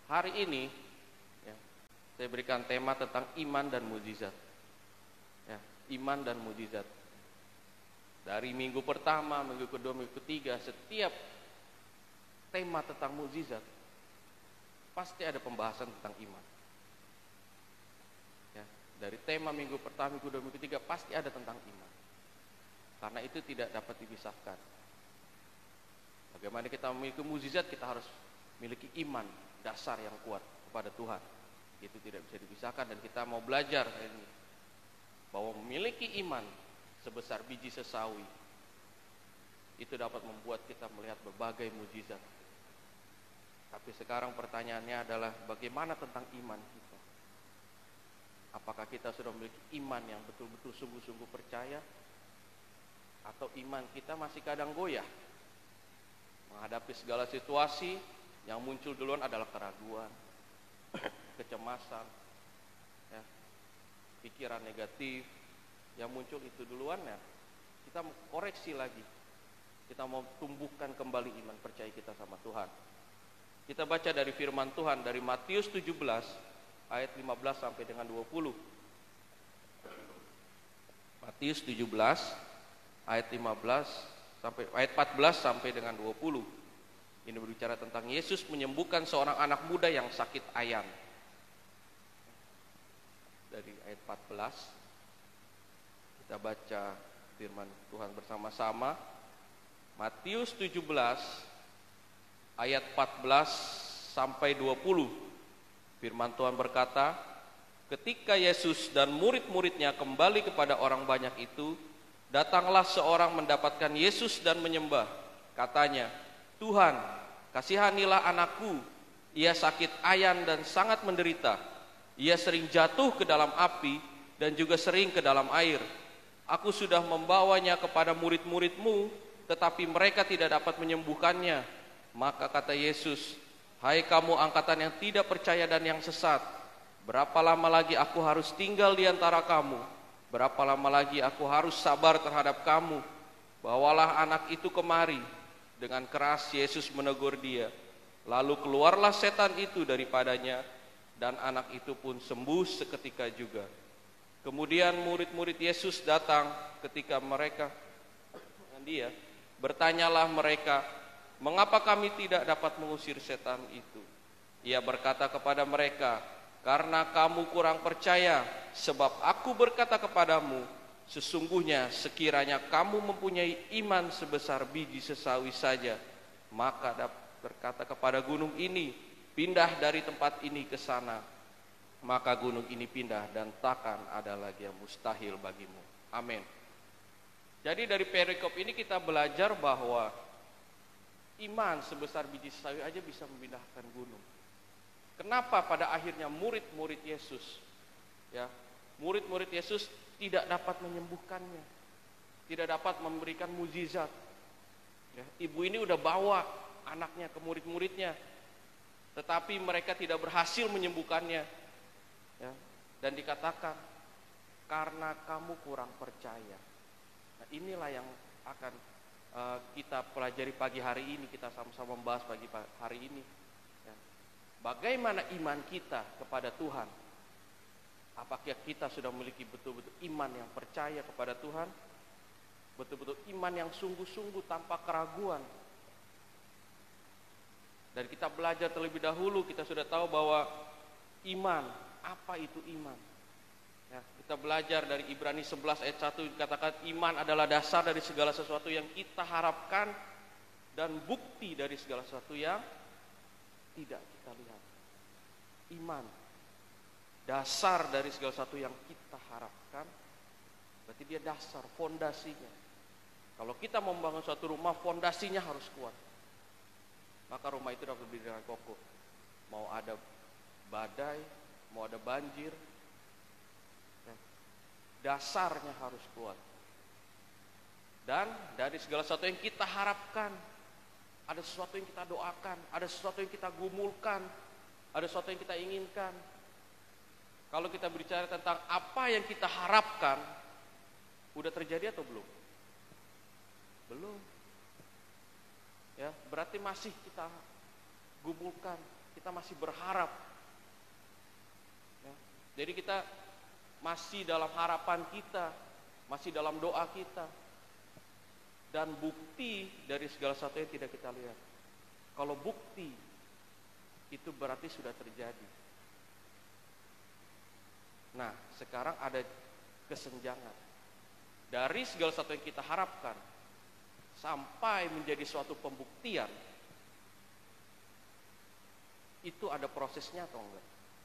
hari ini ya, saya berikan tema tentang iman dan mukjizat. Ya, iman dan mukjizat. Dari minggu pertama, minggu kedua, minggu ketiga, setiap tema tentang mukjizat pasti ada pembahasan tentang iman. Ya, dari tema minggu pertama, minggu kedua, minggu ketiga pasti ada tentang iman. Karena itu tidak dapat dipisahkan. Bagaimana kita memiliki mukjizat, kita harus memiliki iman dasar yang kuat kepada Tuhan. Itu tidak bisa dipisahkan, dan kita mau belajar ini bahwa memiliki iman sebesar biji sesawi itu dapat membuat kita melihat berbagai mukjizat. Tapi sekarang pertanyaannya adalah bagaimana tentang iman kita? Apakah kita sudah memiliki iman yang betul-betul sungguh-sungguh percaya, atau iman kita masih kadang goyah menghadapi segala situasi? Yang muncul duluan adalah keraguan, kecemasan, ya, pikiran negatif. Yang muncul itu duluan, ya, kita koreksi lagi. Kita mau tumbuhkan kembali iman percaya kita sama Tuhan. Kita baca dari firman Tuhan dari Matius 17 ayat 15 sampai dengan 20. Matius 17 ayat 15 sampai ayat 14 sampai dengan 20. Ini berbicara tentang Yesus menyembuhkan seorang anak muda yang sakit ayan. Dari ayat 14 kita baca firman Tuhan bersama-sama. Matius 17 ayat 14 sampai 20. Firman Tuhan berkata, ketika Yesus dan murid-muridnya kembali kepada orang banyak itu, datanglah seorang mendapatkan Yesus dan menyembah. Katanya, Tuhan, kasihanilah anakku. Ia sakit ayan dan sangat menderita. Ia sering jatuh ke dalam api dan juga sering ke dalam air. Aku sudah membawanya kepada murid-muridmu, tetapi mereka tidak dapat menyembuhkannya. Maka kata Yesus, hai kamu angkatan yang tidak percaya dan yang sesat, berapa lama lagi aku harus tinggal di antara kamu? Berapa lama lagi aku harus sabar terhadap kamu? Bawalah anak itu kemari. Dengan keras Yesus menegur dia. Lalu keluarlah setan itu daripadanya, dan anak itu pun sembuh seketika juga. Kemudian murid-murid Yesus datang ketika mereka dengan dia. Bertanyalah mereka, mengapa kami tidak dapat mengusir setan itu? Ia berkata kepada mereka, karena kamu kurang percaya, sebab aku berkata kepadamu, sesungguhnya sekiranya kamu mempunyai iman sebesar biji sesawi saja, maka berkata kepada gunung ini, pindah dari tempat ini ke sana, maka gunung ini pindah dan takkan ada lagi yang mustahil bagimu. Amin. Jadi dari perikop ini kita belajar bahwa iman sebesar biji sesawi aja bisa memindahkan gunung. Kenapa pada akhirnya murid-murid Yesus, ya, murid-murid Yesus tidak dapat menyembuhkannya, tidak dapat memberikan mukjizat. Ya, ibu ini udah bawa anaknya ke murid-muridnya, tetapi mereka tidak berhasil menyembuhkannya. Ya, dan dikatakan karena kamu kurang percaya. Nah, inilah yang akan kita pelajari pagi hari ini, kita sama-sama membahas pagi hari ini. Ya, bagaimana iman kita kepada Tuhan? Apakah kita sudah memiliki betul-betul iman yang percaya kepada Tuhan? Betul-betul iman yang sungguh-sungguh tanpa keraguan. Dan kita belajar terlebih dahulu, kita sudah tahu bahwa iman, apa itu iman? Ya, kita belajar dari Ibrani 11 ayat 1 dikatakan iman adalah dasar dari segala sesuatu yang kita harapkan dan bukti dari segala sesuatu yang tidak kita lihat. Iman, dasar dari segala sesuatu yang kita harapkan, berarti dia dasar, fondasinya. Kalau kita membangun suatu rumah, fondasinya harus kuat, maka rumah itu dapat berdiri dengan kokoh. Mau ada badai, mau ada banjir, dasarnya harus kuat. Dan dari segala sesuatu yang kita harapkan, ada sesuatu yang kita doakan, ada sesuatu yang kita gumulkan, ada sesuatu yang kita inginkan. Kalau kita bicara tentang apa yang kita harapkan, udah terjadi atau belum? Belum. Ya, berarti masih kita gumulkan, kita masih berharap. Ya. Jadi kita masih dalam harapan kita, masih dalam doa kita. Dan bukti dari segala sesuatu yang tidak kita lihat. Kalau bukti, itu berarti sudah terjadi. Nah, sekarang ada kesenjangan. Dari segala sesuatu yang kita harapkan, sampai menjadi suatu pembuktian, itu ada prosesnya atau enggak?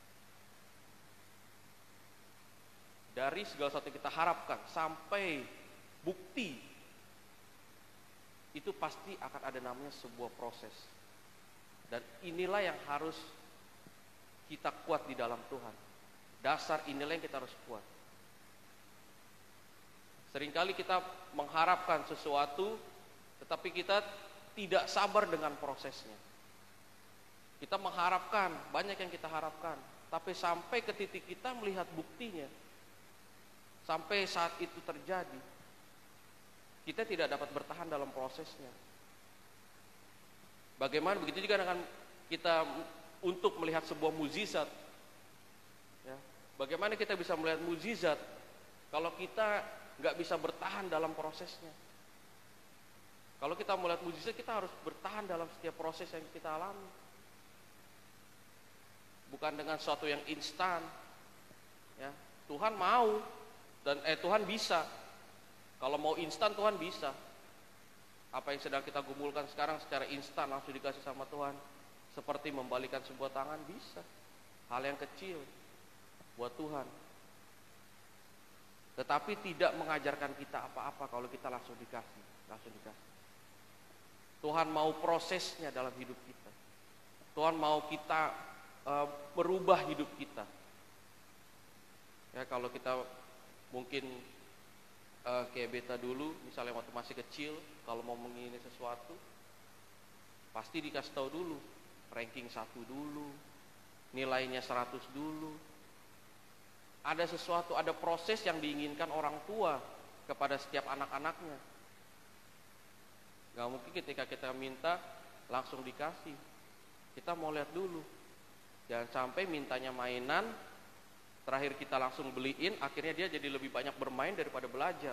Dari segala sesuatu yang kita harapkan, sampai bukti, itu pasti akan ada namanya sebuah proses. Dan inilah yang harus kita kuat di dalam Tuhan. Dasar inilah yang kita harus kuat. Seringkali kita mengharapkan sesuatu, tetapi kita tidak sabar dengan prosesnya. Kita mengharapkan, banyak yang kita harapkan, tapi sampai ke titik kita melihat buktinya, sampai saat itu terjadi, kita tidak dapat bertahan dalam prosesnya. Bagaimana begitu juga dengan kita untuk melihat sebuah mukjizat. Ya, bagaimana kita bisa melihat mukjizat kalau kita nggak bisa bertahan dalam prosesnya? Kalau kita melihat mukjizat, kita harus bertahan dalam setiap proses yang kita alami. Bukan dengan sesuatu yang instan. Ya, Tuhan mau dan Tuhan bisa. Kalau mau instan, Tuhan bisa. Apa yang sedang kita gumulkan sekarang secara instan langsung dikasih sama Tuhan, seperti membalikan sebuah tangan, bisa. Hal yang kecil buat Tuhan. Tetapi tidak mengajarkan kita apa-apa kalau kita langsung dikasih. Tuhan mau prosesnya dalam hidup kita. Tuhan mau kita merubah hidup kita. Ya, kalau kita mungkin kayak beta dulu, misalnya waktu masih kecil, kalau mau menginginkan sesuatu, pasti dikasih tahu dulu, ranking 1 dulu, nilainya 100 dulu. Ada sesuatu, ada proses yang diinginkan orang tua kepada setiap anak-anaknya. Gak mungkin ketika kita minta langsung dikasih. Kita mau lihat dulu. Jangan sampai mintanya mainan, terakhir kita langsung beliin, akhirnya dia jadi lebih banyak bermain daripada belajar.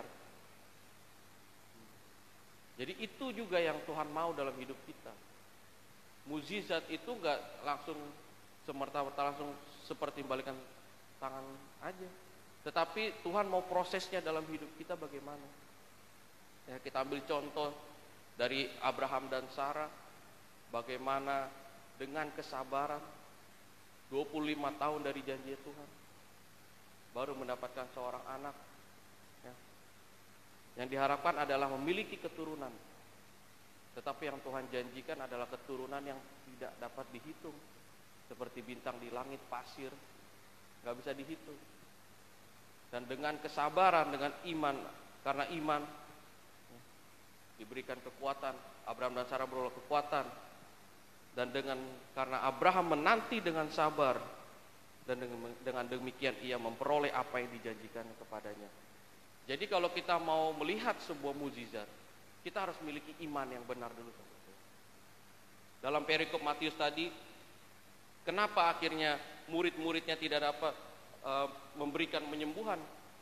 Jadi itu juga yang Tuhan mau dalam hidup kita. Mukjizat itu gak langsung semerta-merta langsung seperti balikan tangan aja. Tetapi Tuhan mau prosesnya dalam hidup kita bagaimana. Ya, kita ambil contoh dari Abraham dan Sarah, bagaimana dengan kesabaran 25 tahun dari janji Tuhan baru mendapatkan seorang anak, ya. Yang diharapkan adalah memiliki keturunan, tetapi yang Tuhan janjikan adalah keturunan yang tidak dapat dihitung, seperti bintang di langit, pasir, gak bisa dihitung. Dan dengan kesabaran, dengan iman, karena iman, ya, diberikan kekuatan. Abraham dan Sarah beroleh kekuatan, dan karena Abraham menanti dengan sabar, dan dengan demikian ia memperoleh apa yang dijanjikan kepadanya. Jadi kalau kita mau melihat sebuah mukjizat, kita harus memiliki iman yang benar dulu. Dalam perikop Matius tadi, kenapa akhirnya murid-muridnya tidak dapat memberikan penyembuhan?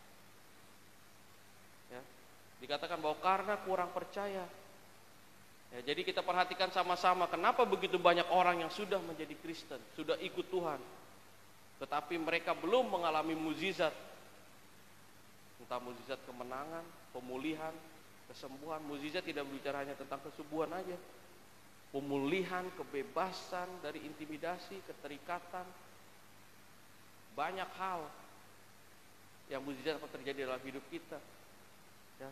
Ya, dikatakan bahwa karena kurang percaya. Ya, jadi kita perhatikan sama-sama, kenapa begitu banyak orang yang sudah menjadi Kristen, sudah ikut Tuhan, tetapi mereka belum mengalami mukjizat. Entah mukjizat kemenangan, pemulihan, kesembuhan. Mukjizat tidak berbicara hanya tentang kesembuhan aja. Pemulihan, kebebasan dari intimidasi, keterikatan. Banyak hal yang mukjizat akan terjadi dalam hidup kita. Ya.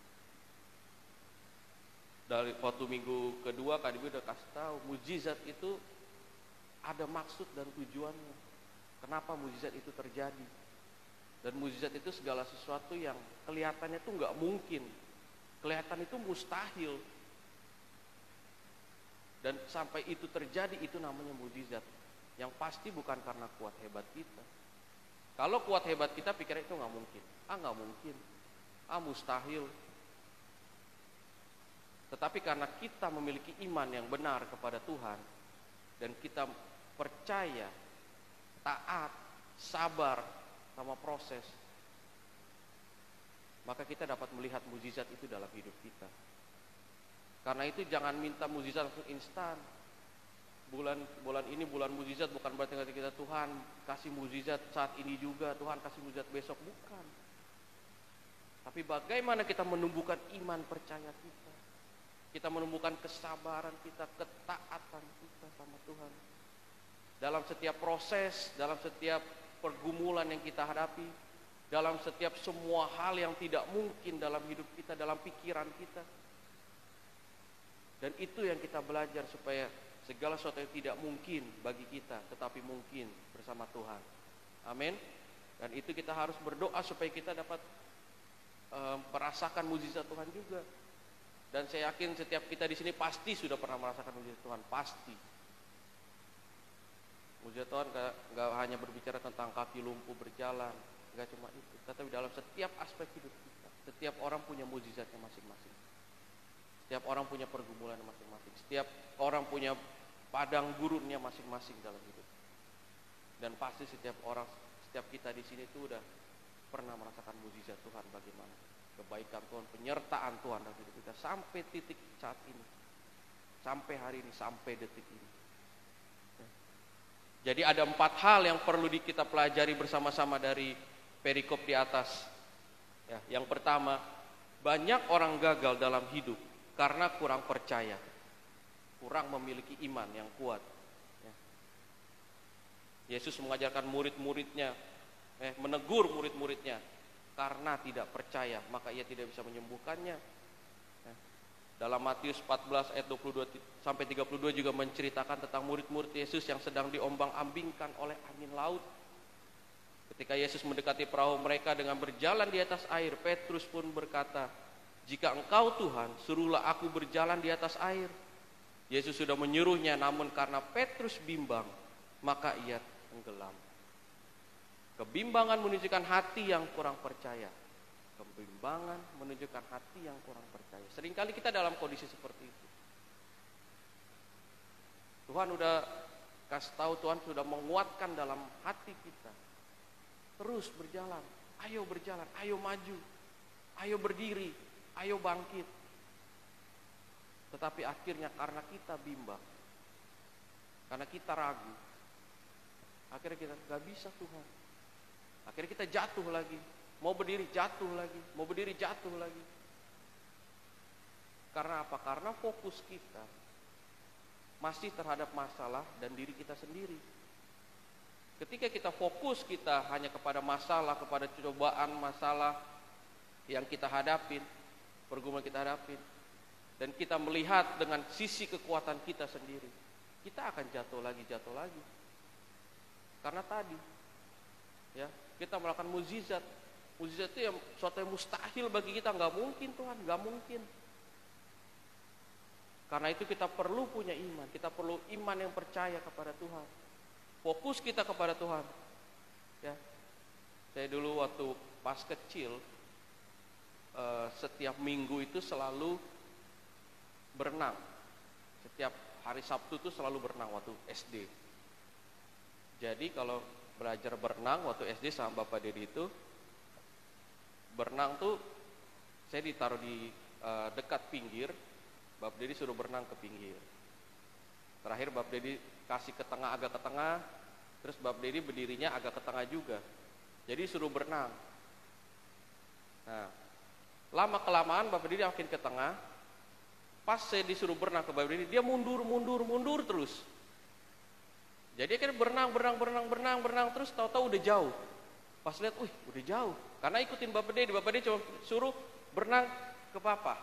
Dari waktu minggu kedua, Kak Dibi udah kasih tahu, mukjizat itu ada maksud dan tujuannya. Kenapa mukjizat itu terjadi? Dan mukjizat itu segala sesuatu yang kelihatannya itu nggak mungkin, kelihatan itu mustahil. Dan sampai itu terjadi, itu namanya mukjizat. Yang pasti bukan karena kuat hebat kita. Kalau kuat hebat kita pikir itu nggak mungkin, nggak mungkin, mustahil. Tetapi karena kita memiliki iman yang benar kepada Tuhan, dan kita percaya, taat, sabar, sama proses, maka kita dapat melihat mukjizat itu dalam hidup kita. Karena itu jangan minta mukjizat langsung instan. Bulan ini bulan mukjizat, bukan berarti kita Tuhan kasih mukjizat saat ini juga, Tuhan kasih mukjizat besok, bukan. Tapi bagaimana kita menumbuhkan iman percaya kita. Kita menumbuhkan kesabaran kita, ketaatan kita sama Tuhan. Dalam setiap proses, dalam setiap pergumulan yang kita hadapi, dalam setiap semua hal yang tidak mungkin dalam hidup kita, dalam pikiran kita. Dan itu yang kita belajar supaya segala sesuatu yang tidak mungkin bagi kita, tetapi mungkin bersama Tuhan. Amin. Dan itu kita harus berdoa supaya kita dapat merasakan mukjizat Tuhan juga. Dan saya yakin setiap kita di sini pasti sudah pernah merasakan mukjizat Tuhan, pasti. Mukjizat Tuhan nggak hanya berbicara tentang kaki lumpuh berjalan, nggak cuma itu, tetapi dalam setiap aspek hidup kita. Setiap orang punya mukjizatnya masing-masing. Setiap orang punya pergumulan masing-masing. Setiap orang punya padang gurunnya masing-masing dalam hidup. Dan pasti setiap kita di sini itu udah pernah merasakan mukjizat Tuhan, bagaimana kebaikan Tuhan, penyertaan Tuhan dalam hidup kita sampai titik saat ini, sampai hari ini, sampai detik ini. Jadi ada 4 hal yang perlu kita pelajari bersama-sama dari perikop di atas. Ya, yang pertama, banyak orang gagal dalam hidup karena kurang percaya, kurang memiliki iman yang kuat. Ya. Yesus mengajarkan murid-muridnya, menegur murid-muridnya karena tidak percaya, maka ia tidak bisa menyembuhkannya. Dalam Matius 14 ayat 22 sampai 32 juga menceritakan tentang murid-murid Yesus yang sedang diombang-ambingkan oleh angin laut. Ketika Yesus mendekati perahu mereka dengan berjalan di atas air, Petrus pun berkata, "Jika Engkau Tuhan, suruhlah aku berjalan di atas air." Yesus sudah menyuruhnya, namun karena Petrus bimbang, maka ia tenggelam. Kebimbangan menunjukkan hati yang kurang percaya. Kebimbangan menunjukkan hati yang kurang percaya. Seringkali kita dalam kondisi seperti itu. Tuhan udah kasih tahu, Tuhan sudah menguatkan dalam hati kita. Terus berjalan, ayo maju, ayo berdiri, ayo bangkit. Tetapi akhirnya karena kita bimbang, karena kita ragu, akhirnya kita gak bisa Tuhan. Akhirnya kita jatuh lagi. Mau berdiri jatuh lagi, mau berdiri jatuh lagi. Karena apa? Karena fokus kita masih terhadap masalah dan diri kita sendiri. Ketika kita fokus kita hanya kepada masalah, kepada cobaan masalah yang kita hadapin, pergumulan kita hadapin, dan kita melihat dengan sisi kekuatan kita sendiri, kita akan jatuh lagi. Karena tadi, ya, kita melakukan mukjizat. Mukjizat itu yang suatu yang mustahil bagi kita, nggak mungkin Tuhan, nggak mungkin. Karena itu kita perlu punya iman, kita perlu iman yang percaya kepada Tuhan. Fokus kita kepada Tuhan. Ya, saya dulu waktu pas kecil, setiap minggu itu selalu berenang. Setiap hari Sabtu itu selalu berenang waktu SD. Jadi kalau belajar berenang waktu SD sama Bapak Dedi itu, berenang tuh saya ditaruh di dekat pinggir, Bapak Dedi suruh berenang ke pinggir. Terakhir Bapak Dedi kasih ke tengah, agak ke tengah, terus Bapak Dedi berdirinya agak ke tengah juga. Jadi suruh berenang. Nah, lama kelamaan Bapak Dedi makin ke tengah. Pas saya disuruh berenang ke Bapak Dedi, dia mundur terus. Jadi akhirnya berenang terus, tahu-tahu udah jauh. Pas lihat, udah jauh. Karena ikutin Bapak Dedi cuma suruh berenang ke Papa.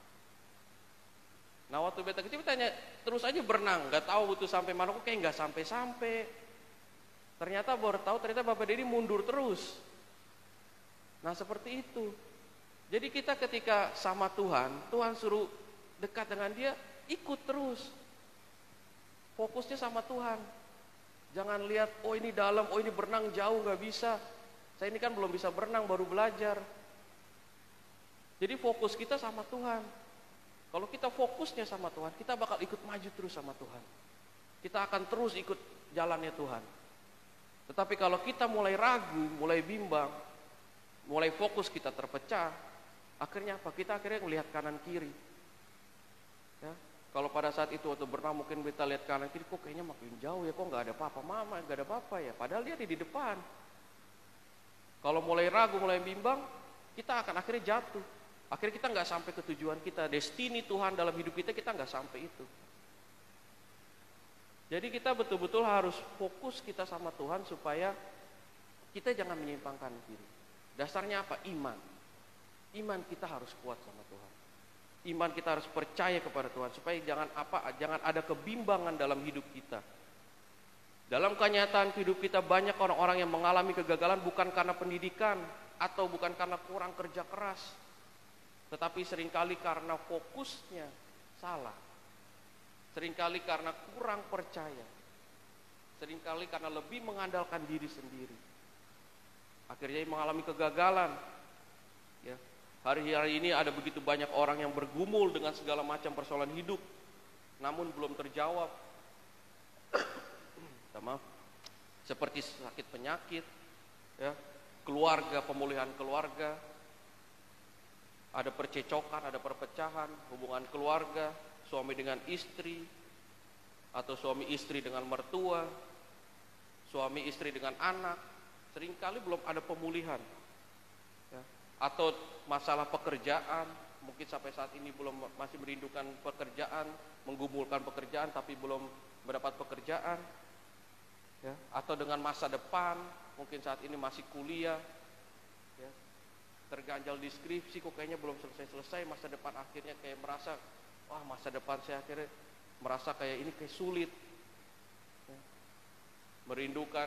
Nah waktu beta kecil tanya, terus aja berenang, nggak tahu itu sampai mana, kok kayak nggak sampai. Ternyata baru tahu, ternyata Bapak Dedi mundur terus. Nah seperti itu. Jadi kita ketika sama Tuhan suruh dekat dengan Dia, ikut terus. Fokusnya sama Tuhan. Jangan lihat, ini dalam, ini berenang jauh, nggak bisa. Saya ini kan belum bisa berenang, baru belajar. Jadi fokus kita sama Tuhan. Kalau kita fokusnya sama Tuhan, kita bakal ikut maju terus sama Tuhan. Kita akan terus ikut jalannya Tuhan. Tetapi kalau kita mulai ragu, mulai bimbang, mulai fokus kita terpecah, akhirnya apa? Kita akhirnya melihat kanan kiri. Ya, kalau pada saat itu waktu berenang mungkin kita lihat kanan kiri, kok kayaknya makin jauh ya, kok nggak ada apa-apa, mama nggak ada apa-apa ya. Padahal dia di depan. Kalau mulai ragu, mulai bimbang, kita akan akhirnya jatuh. Akhirnya kita nggak sampai ke tujuan kita, destiny Tuhan dalam hidup kita nggak sampai itu. Jadi kita betul-betul harus fokus kita sama Tuhan supaya kita jangan menyimpangkan diri. Dasarnya apa? Iman. Iman kita harus kuat sama Tuhan. Iman kita harus percaya kepada Tuhan supaya jangan ada kebimbangan dalam hidup kita. Dalam kenyataan hidup kita banyak orang-orang yang mengalami kegagalan bukan karena pendidikan atau bukan karena kurang kerja keras, tetapi seringkali karena fokusnya salah. Seringkali karena kurang percaya. Seringkali karena lebih mengandalkan diri sendiri. Akhirnya mengalami kegagalan. Ya. Hari-hari ini ada begitu banyak orang yang bergumul dengan segala macam persoalan hidup, namun belum terjawab. Maaf. Seperti sakit penyakit, ya, keluarga, pemulihan keluarga, ada percecokan, ada perpecahan, hubungan keluarga, suami dengan istri, atau suami istri dengan mertua, suami istri dengan anak, seringkali belum ada pemulihan. Ya. Atau masalah pekerjaan, mungkin sampai saat ini masih merindukan pekerjaan, menggumulkan pekerjaan tapi belum mendapat pekerjaan. Ya. Atau dengan masa depan, mungkin saat ini masih kuliah, ya, terganjal di skripsi, kok kayaknya belum selesai-selesai, masa depan akhirnya kayak merasa, wah masa depan saya akhirnya merasa kayak ini kayak sulit. Ya. Merindukan,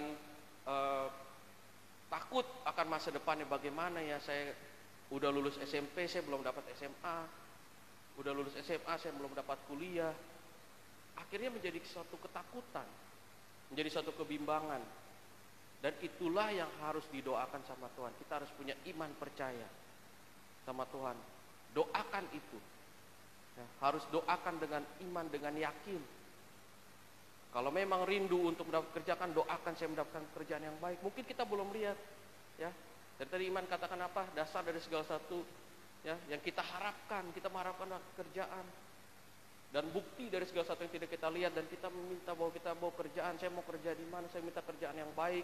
takut akan masa depannya bagaimana ya, saya udah lulus SMP, saya belum dapat SMA, udah lulus SMA, saya belum dapat kuliah. Akhirnya menjadi suatu ketakutan, menjadi suatu kebimbangan. Dan itulah yang harus didoakan sama Tuhan. Kita harus punya iman percaya sama Tuhan. Doakan itu. Ya, harus doakan dengan iman, dengan yakin. Kalau memang rindu untuk mendapat kerjaan, doakan saya mendapatkan pekerjaan yang baik. Mungkin kita belum lihat, ya. Dan tadi iman katakan apa? Dasar dari segala satu, ya, yang kita harapkan. Kita mengharapkan pekerjaan. Dan bukti dari segala sesuatu yang tidak kita lihat, dan kita meminta bahwa kita mau kerjaan, saya mau kerja di mana, saya minta kerjaan yang baik.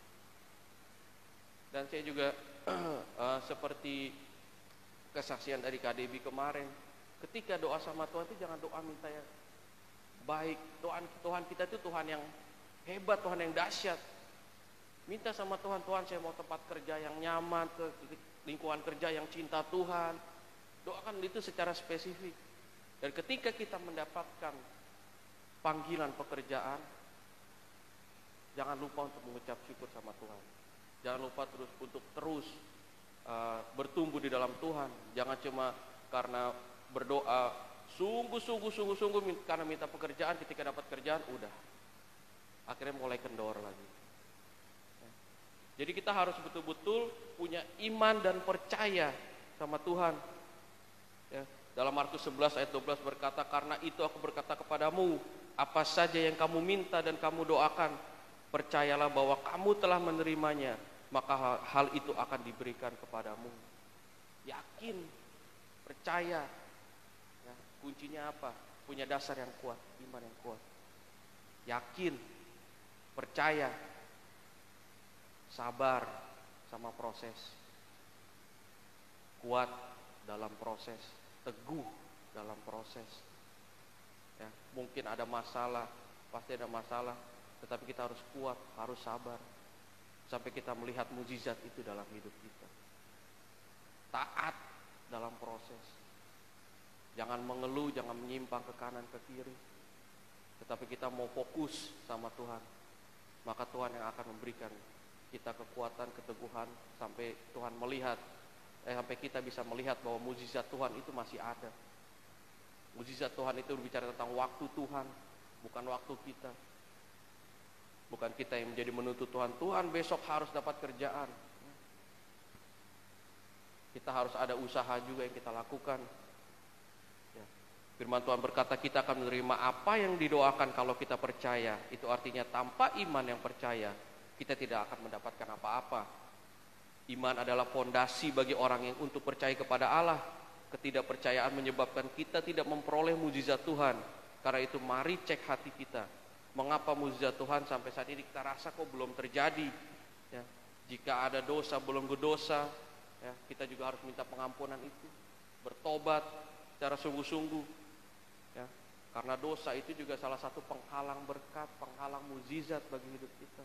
Dan saya juga seperti kesaksian dari KDB kemarin, ketika doa sama Tuhan itu jangan doa minta yang baik. Tuhan kita itu Tuhan yang hebat, Tuhan yang dahsyat. Minta sama Tuhan, Tuhan saya mau tempat kerja yang nyaman, lingkungan kerja yang cinta Tuhan. Doakan itu secara spesifik. Dan ketika kita mendapatkan panggilan pekerjaan, jangan lupa untuk mengucap syukur sama Tuhan. Jangan lupa untuk terus bertumbuh di dalam Tuhan. Jangan cuma karena berdoa sungguh karena minta pekerjaan, ketika dapat kerjaan udah akhirnya mulai kendor lagi. Jadi kita harus betul-betul punya iman dan percaya sama Tuhan. Ya. Dalam Markus 11 ayat 12 berkata, karena itu aku berkata kepadamu, apa saja yang kamu minta dan kamu doakan, percayalah bahwa kamu telah menerimanya, maka hal itu akan diberikan kepadamu. Yakin, percaya. Ya, kuncinya apa? Punya dasar yang kuat, iman yang kuat. Yakin, percaya, sabar sama proses. Kuat dalam proses. Teguh dalam proses. Ya, mungkin ada masalah, pasti ada masalah, tetapi kita harus kuat, harus sabar sampai kita melihat mukjizat itu dalam hidup kita. Taat dalam proses. Jangan mengeluh, jangan menyimpang ke kanan ke kiri, tetapi kita mau fokus sama Tuhan. Maka Tuhan yang akan memberikan kita kekuatan, keteguhan sampai Tuhan melihat, sampai kita bisa melihat bahwa mukjizat Tuhan itu masih ada. Mukjizat Tuhan itu berbicara tentang waktu Tuhan, bukan waktu kita. Bukan kita yang menjadi menuntut Tuhan, Tuhan besok harus dapat kerjaan. Kita harus ada usaha juga yang kita lakukan. Ya. Firman Tuhan berkata kita akan menerima apa yang didoakan kalau kita percaya. Itu artinya tanpa iman yang percaya, kita tidak akan mendapatkan apa-apa. Iman adalah fondasi bagi orang yang untuk percaya kepada Allah. Ketidakpercayaan menyebabkan kita tidak memperoleh mukjizat Tuhan. Karena itu mari cek hati kita. Mengapa mukjizat Tuhan sampai saat ini kita rasa kok belum terjadi? Ya, jika ada dosa belum berdosa, ya, kita juga harus minta pengampunan itu. Bertobat secara sungguh-sungguh. Ya, karena dosa itu juga salah satu penghalang berkat, penghalang mukjizat bagi hidup kita.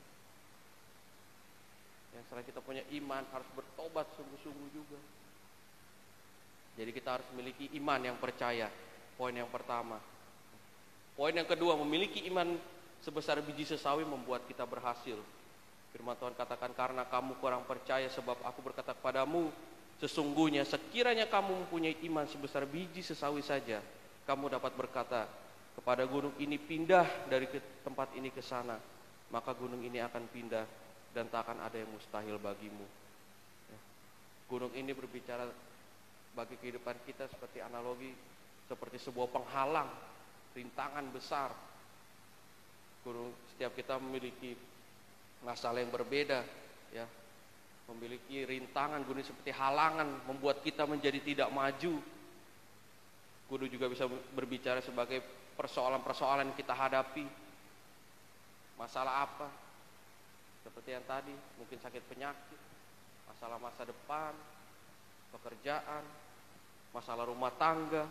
Ya, selain kita punya iman, harus bertobat sungguh-sungguh juga. Jadi kita harus memiliki iman yang percaya. Poin yang pertama. Poin yang kedua, memiliki iman sebesar biji sesawi membuat kita berhasil. Firman Tuhan katakan, karena kamu kurang percaya sebab aku berkata kepadamu, sesungguhnya sekiranya kamu mempunyai iman sebesar biji sesawi saja, kamu dapat berkata kepada gunung ini pindah dari tempat ini ke sana, maka gunung ini akan pindah dan tak akan ada yang mustahil bagimu. Ya. Gunung ini berbicara bagi kehidupan kita seperti analogi, seperti sebuah penghalang, rintangan besar. Gunung, setiap kita memiliki masalah yang berbeda, ya, memiliki rintangan. Gunung seperti halangan, membuat kita menjadi tidak maju. Gunung juga bisa berbicara sebagai persoalan-persoalan yang kita hadapi. Masalah apa? Seperti yang tadi, mungkin sakit penyakit, masalah masa depan, pekerjaan, masalah rumah tangga.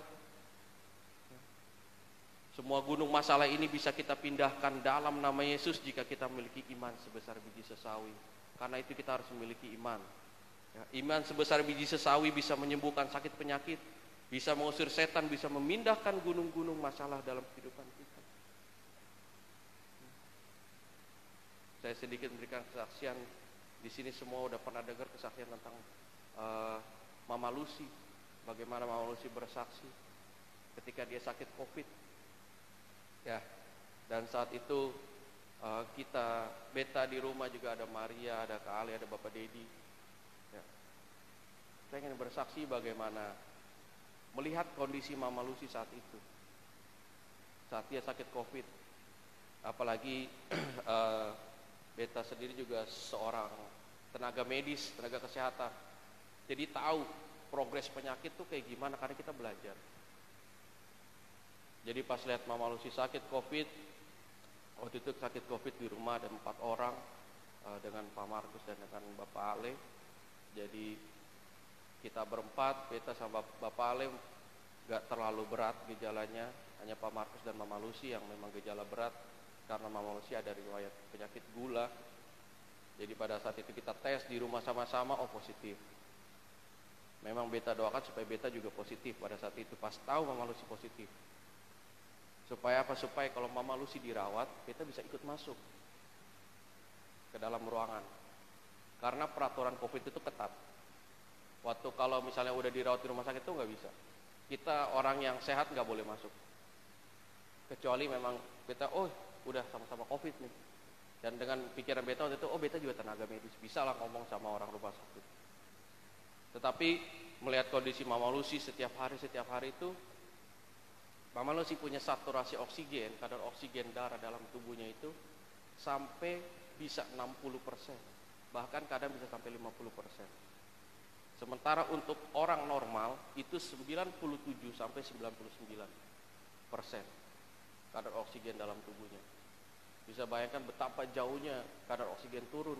Semua gunung masalah ini bisa kita pindahkan dalam nama Yesus jika kita memiliki iman sebesar biji sesawi. Karena itu kita harus memiliki iman. Ya, iman sebesar biji sesawi bisa menyembuhkan sakit penyakit, bisa mengusir setan, bisa memindahkan gunung-gunung masalah dalam kehidupan kita. Saya sedikit memberikan kesaksian. Di sini semua udah pernah dengar kesaksian tentang Mama Lucy. Bagaimana Mama Lucy bersaksi ketika dia sakit COVID. Ya, dan saat itu kita beta di rumah juga ada Maria, ada Kak Ali, ada Bapak Dedi. Ya. Saya ingin bersaksi bagaimana melihat kondisi Mama Lucy saat itu, saat dia sakit COVID. Apalagi beta sendiri juga seorang tenaga medis, tenaga kesehatan. Jadi tahu progres penyakit tuh kayak gimana karena kita belajar. Jadi pas lihat Mama Lucy sakit COVID, waktu itu sakit COVID di rumah ada 4 orang dengan Pak Markus dan dengan Bapak Ale. Jadi kita berempat, beta sama Bapak Ale gak terlalu berat gejalanya, hanya Pak Markus dan Mama Lucy yang memang gejala berat karena Mama Lucy ada riwayat penyakit gula. Jadi pada saat itu kita tes di rumah sama-sama, oh positif. Memang beta doakan supaya beta juga positif pada saat itu pas tahu Mama Lucy positif. Supaya apa? Supaya kalau Mama Lucy dirawat, beta bisa ikut masuk ke dalam ruangan. Karena peraturan COVID itu ketat. Waktu kalau misalnya udah dirawat di rumah sakit itu nggak bisa. Kita orang yang sehat nggak boleh masuk. Kecuali memang beta, oh udah sama-sama COVID nih. Dan dengan pikiran beta waktu itu, oh beta juga tenaga medis, bisa lah ngomong sama orang rumah sakit. Tetapi melihat kondisi Mama Lucy setiap hari itu, Mama Lucy punya saturasi oksigen, kadar oksigen darah dalam tubuhnya itu sampai bisa 60%, bahkan kadang bisa sampai 50%. Sementara untuk orang normal itu 97 sampai 99% kadar oksigen dalam tubuhnya. Bisa bayangkan betapa jauhnya kadar oksigen turun.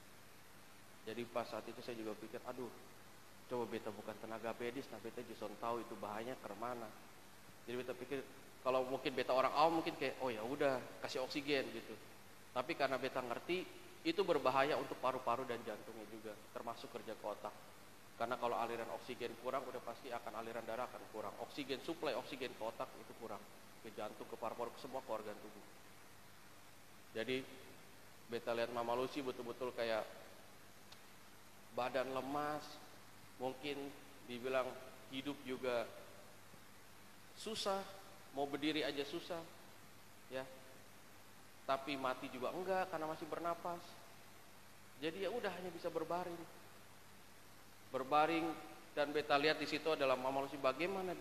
Jadi pas saat itu saya juga pikir, aduh, coba beta bukan tenaga medis, nah beta justru tahu itu bahayanya ke mana. Jadi beta pikir kalau mungkin beta orang awam mungkin kayak oh ya udah kasih oksigen gitu. Tapi karena beta ngerti itu berbahaya untuk paru-paru dan jantungnya juga, termasuk kerja ke otak. Karena kalau aliran oksigen kurang udah pasti akan aliran darah akan kurang. Oksigen suplai oksigen ke otak itu kurang, ke jantung, ke paru-paru, ke semua organ tubuh. Jadi beta lihat Mama Lucy betul-betul kayak badan lemas, mungkin dibilang hidup juga susah, mau berdiri aja susah, ya. Tapi mati juga enggak karena masih bernapas. Jadi ya udah hanya bisa berbaring. Berbaring dan beta lihat di situ adalah Mama Lucy bagaimana dia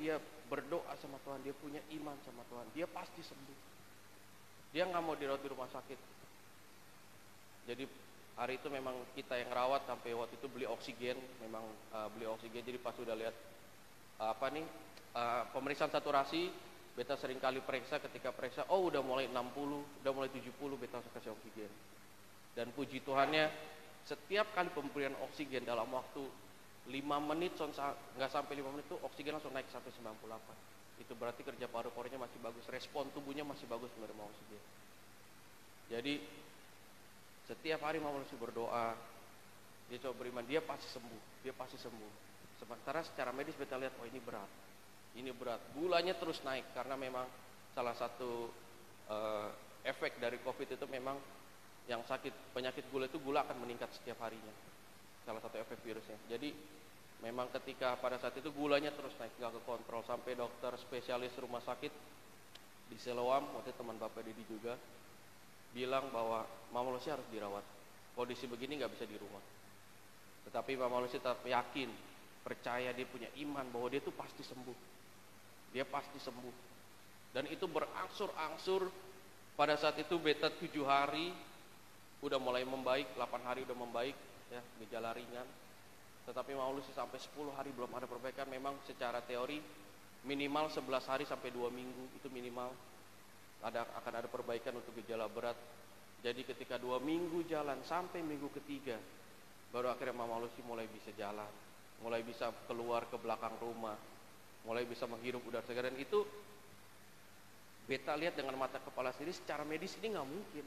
berdoa sama Tuhan, dia punya iman sama Tuhan, dia pasti sembuh. Dia nggak mau dirawat di rumah sakit. Jadi hari itu memang kita yang rawat, sampai waktu itu beli oksigen, memang beli oksigen. Jadi pas udah lihat pemeriksaan saturasi, beta sering kali periksa, ketika periksa, oh udah mulai 60, udah mulai 70, beta langsung kasih oksigen. Dan puji Tuhannya, setiap kali pemberian oksigen dalam waktu 5 menit, nggak sampai 5 menit tuh oksigen langsung naik sampai 98. Itu berarti kerja paru-parunya masih bagus, respon tubuhnya masih bagus menerima oksigen. Jadi setiap hari Mama Lucy berdoa, dia coba beriman, dia pasti sembuh, dia pasti sembuh. Sementara secara medis beta lihat, oh ini berat, gulanya terus naik, karena memang salah satu efek dari COVID itu memang yang sakit penyakit gula itu gula akan meningkat setiap harinya, salah satu efek virusnya. Jadi memang ketika pada saat itu gulanya terus naik, nggak kekontrol, sampai dokter spesialis rumah sakit di Siloam, waktu teman Bapak Dedi juga bilang bahwa Mama Lucy harus dirawat, kondisi begini nggak bisa di rumah. Tetapi Mama Lucy tetap yakin, percaya, dia punya iman bahwa dia tuh pasti sembuh, dia pasti sembuh. Dan itu berangsur-angsur. Pada saat itu beta 7 hari udah mulai membaik, 8 hari udah membaik, ya, gejala ringan. Tetapi Mama Lucy sampai 10 hari belum ada perbaikan. Memang secara teori minimal 11 hari sampai 2 minggu itu minimal akan ada perbaikan untuk gejala berat. Jadi ketika 2 minggu jalan sampai minggu ketiga, baru akhirnya Mama Lucy mulai bisa jalan, mulai bisa keluar ke belakang rumah, mulai bisa menghirup udara segar. Dan itu beta lihat dengan mata kepala sendiri, secara medis ini nggak mungkin.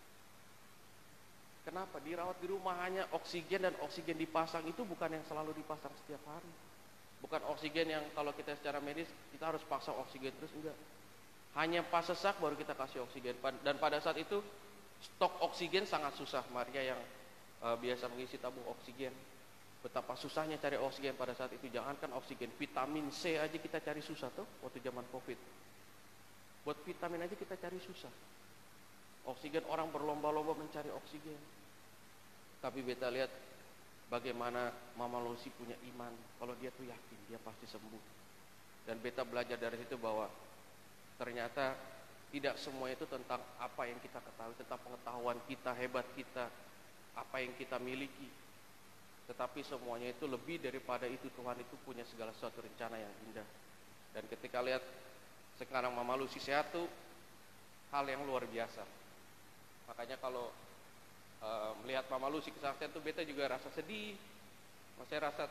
Kenapa? Dirawat di rumah hanya oksigen, dan oksigen dipasang itu bukan yang selalu dipasang setiap hari. Bukan oksigen yang kalau kita secara medis kita harus pasang oksigen terus, enggak. Hanya pas sesak baru kita kasih oksigen. Dan pada saat itu stok oksigen sangat susah. Maria yang biasa mengisi tabung oksigen, betapa susahnya cari oksigen pada saat itu. Jangankan oksigen, vitamin C aja kita cari susah tuh waktu zaman COVID. Buat vitamin aja kita cari susah. Oksigen, orang berlomba-lomba mencari oksigen. Tapi beta lihat bagaimana Mama Lucy punya iman, kalau dia tuh yakin dia pasti sembuh. Dan beta belajar dari situ bahwa ternyata tidak semua itu tentang apa yang kita ketahui, tentang pengetahuan kita, hebat kita, apa yang kita miliki. Tetapi semuanya itu lebih daripada itu. Tuhan itu punya segala sesuatu rencana yang indah. Dan ketika lihat sekarang Mama Lucy sehat tuh hal yang luar biasa. Makanya kalau melihat Mama Lucy kesaksian tuh beta juga rasa sedih. Saya rasa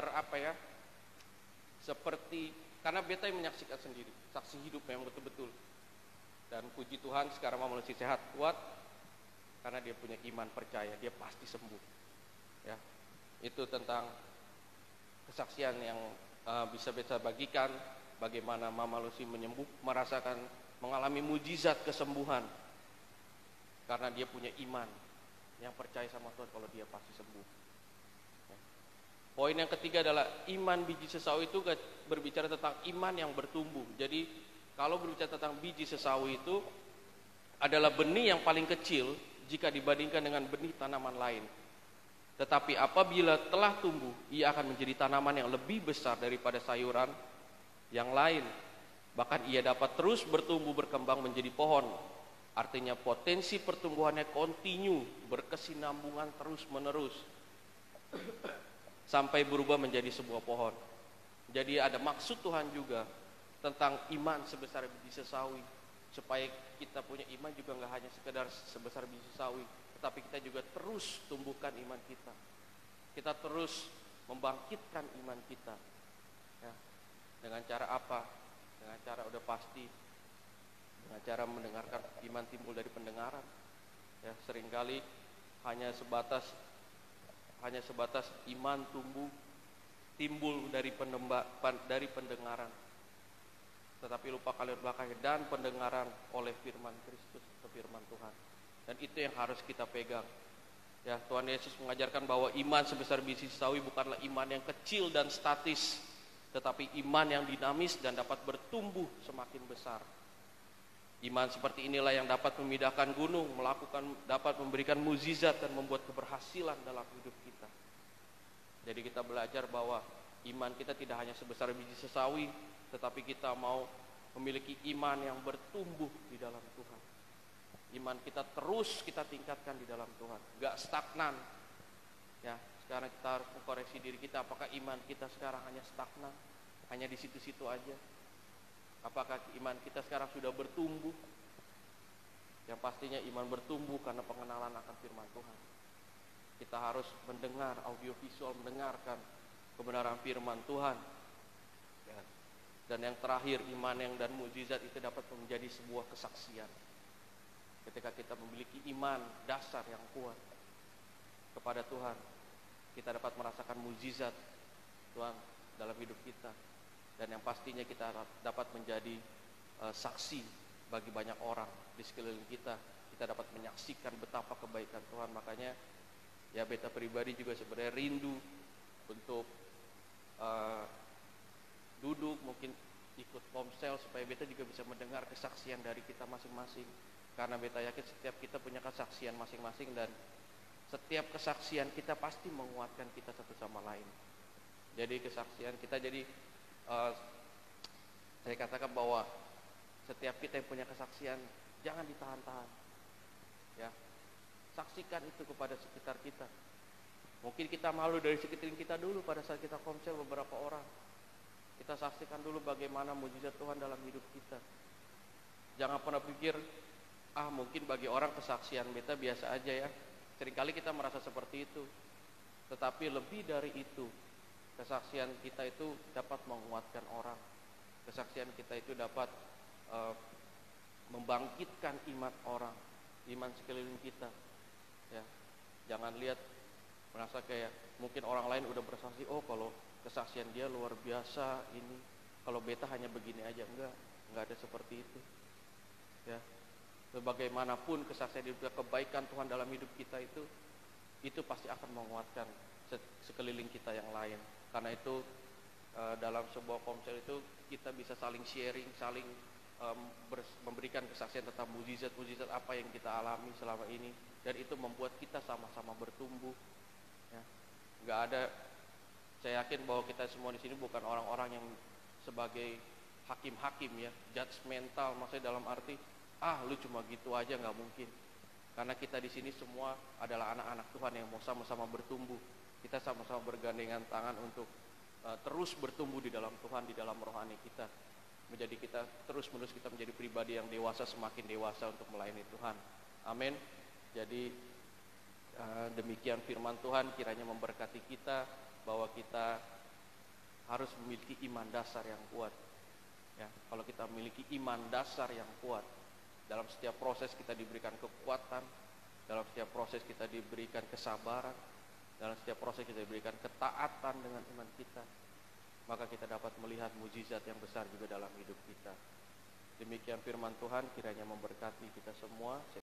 seperti, karena beta yang menyaksikan sendiri, saksi hidup yang betul-betul. Dan puji Tuhan sekarang Mama Lucy sehat, kuat, karena dia punya iman, percaya dia pasti sembuh. Ya, itu tentang kesaksian yang bisa beta bagikan, bagaimana Mama Lucy merasakan, mengalami mujizat kesembuhan, karena dia punya iman, yang percaya sama Tuhan kalau dia pasti sembuh. Ya. Poin yang ketiga adalah iman biji sesawi itu berbicara tentang iman yang bertumbuh. Jadi kalau berbicara tentang biji sesawi itu adalah benih yang paling kecil jika dibandingkan dengan benih tanaman lain. Tetapi apabila telah tumbuh, ia akan menjadi tanaman yang lebih besar daripada sayuran yang lain. Bahkan ia dapat terus bertumbuh berkembang menjadi pohon. Artinya potensi pertumbuhannya kontinu, berkesinambungan terus menerus sampai berubah menjadi sebuah pohon. Jadi ada maksud Tuhan juga tentang iman sebesar biji sesawi, supaya kita punya iman juga nggak hanya sekedar sebesar biji sesawi, tetapi kita juga terus tumbuhkan iman kita. Kita terus membangkitkan iman kita. Ya. Dengan cara apa? Dengan cara udah pasti, dengan cara mendengarkan. Iman timbul dari pendengaran. Ya, seringkali hanya sebatas iman timbul dari pendengaran. Tetapi lupa kalian belakangnya, dan pendengaran oleh firman Kristus atau firman Tuhan. Dan itu yang harus kita pegang. Ya, Tuhan Yesus mengajarkan bahwa iman sebesar biji sesawi bukanlah iman yang kecil dan statis, tetapi iman yang dinamis dan dapat bertumbuh semakin besar. Iman seperti inilah yang dapat memindahkan gunung, dapat memberikan mukjizat dan membuat keberhasilan dalam hidup kita. Jadi kita belajar bahwa iman kita tidak hanya sebesar biji sesawi, tetapi kita mau memiliki iman yang bertumbuh di dalam Tuhan. Iman kita terus kita tingkatkan di dalam Tuhan, gak stagnan. Ya, sekarang kita harus mengkoreksi diri kita, apakah iman kita sekarang hanya stagnan, hanya di situ-situ aja? Apakah iman kita sekarang sudah bertumbuh? Yang pastinya iman bertumbuh karena pengenalan akan firman Tuhan. Kita harus mendengar audiovisual, mendengarkan kebenaran firman Tuhan. Ya. Dan yang terakhir, iman yang dan mukjizat itu dapat menjadi sebuah kesaksian. Ketika kita memiliki iman dasar yang kuat kepada Tuhan, kita dapat merasakan mukjizat Tuhan dalam hidup kita. Dan yang pastinya kita dapat menjadi saksi bagi banyak orang di sekeliling kita. Kita dapat menyaksikan betapa kebaikan Tuhan. Makanya ya beta pribadi juga sebenarnya rindu untuk duduk, mungkin ikut pomsel supaya beta juga bisa mendengar kesaksian dari kita masing-masing. Karena beta yakin setiap kita punya kesaksian masing-masing, dan setiap kesaksian kita pasti menguatkan kita satu sama lain. Jadi kesaksian kita, jadi saya katakan bahwa setiap kita yang punya kesaksian jangan ditahan-tahan. Ya, saksikan itu kepada sekitar kita. Mungkin kita malu dari sekeliling kita dulu pada saat kita komsel beberapa orang. Kita saksikan dulu bagaimana mukjizat Tuhan dalam hidup kita. Jangan pernah pikir, mungkin bagi orang kesaksian beta biasa aja ya. Seringkali kita merasa seperti itu. Tetapi lebih dari itu, kesaksian kita itu dapat menguatkan orang. Kesaksian kita itu dapat membangkitkan iman orang, iman sekeliling kita. Ya, jangan lihat merasa kayak mungkin orang lain udah bersaksi, oh kalau kesaksian dia luar biasa ini, kalau beta hanya begini aja. Enggak ada seperti itu. Ya, sebagaimanapun kesaksian hidup kita, kebaikan Tuhan dalam hidup kita itu pasti akan menguatkan sekeliling kita yang lain. Karena itu dalam sebuah komsel itu kita bisa saling sharing, saling memberikan kesaksian tentang mukjizat-mukjizat apa yang kita alami selama ini, dan itu membuat kita sama-sama bertumbuh. Ya, nggak ada. Saya yakin bahwa kita semua di sini bukan orang-orang yang sebagai hakim-hakim ya, judgmental, maksudnya dalam arti lu cuma gitu aja, nggak mungkin. Karena kita di sini semua adalah anak-anak Tuhan yang mau sama-sama bertumbuh. Kita sama-sama bergandengan tangan untuk terus bertumbuh di dalam Tuhan, di dalam rohani kita. Menjadi kita terus-menerus kita menjadi pribadi yang dewasa, semakin dewasa untuk melayani Tuhan. Amin. Jadi demikian firman Tuhan, kiranya memberkati kita bahwa kita harus memiliki iman dasar yang kuat. Ya, kalau kita memiliki iman dasar yang kuat, dalam setiap proses kita diberikan kekuatan, dalam setiap proses kita diberikan kesabaran, dalam setiap proses kita diberikan ketaatan dengan iman kita, maka kita dapat melihat mukjizat yang besar juga dalam hidup kita. Demikian firman Tuhan, kiranya memberkati kita semua.